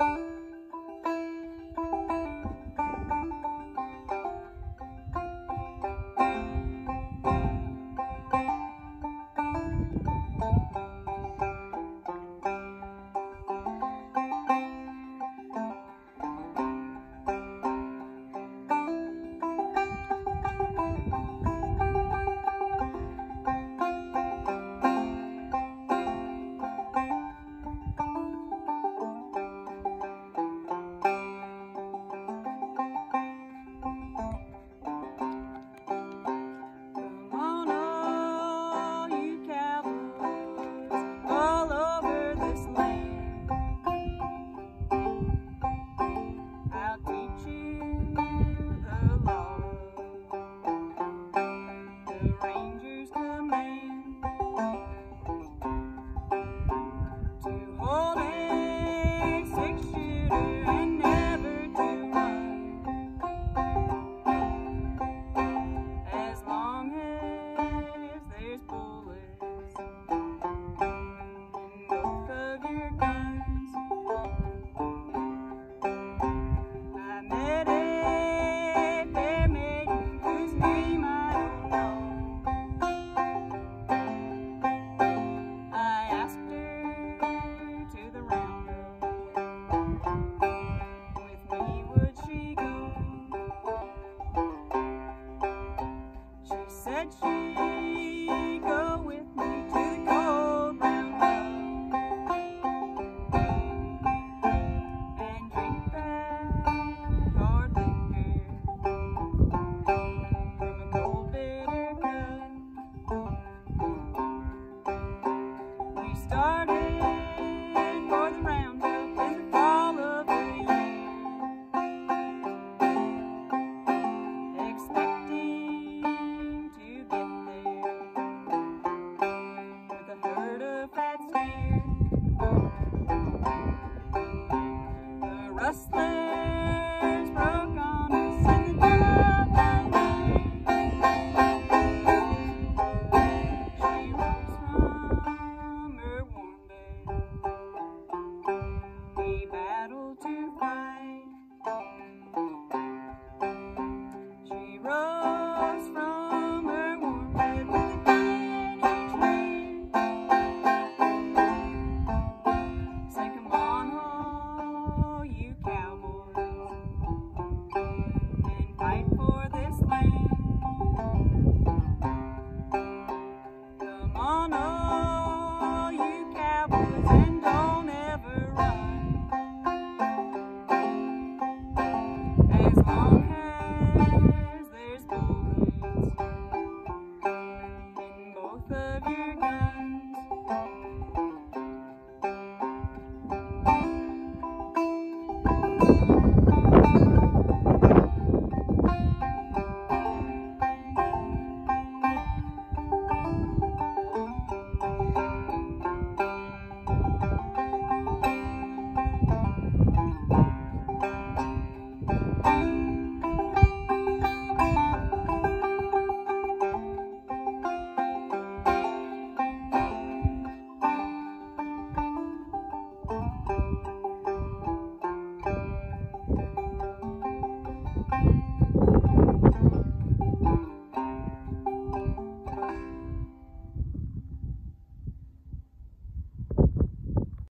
Said she'd go with me to the cold round and drink that hard liquor from a cold bitter cup. We started for the roundup in the fall of the year, expecting rustlers broke on us in the dead of night. She rose from her warm bed, we battled to fight. She rose from her warm bed with a day in each hand. Say, come on home, you cowboys, and fight for this land. Come on, all you cowboys and all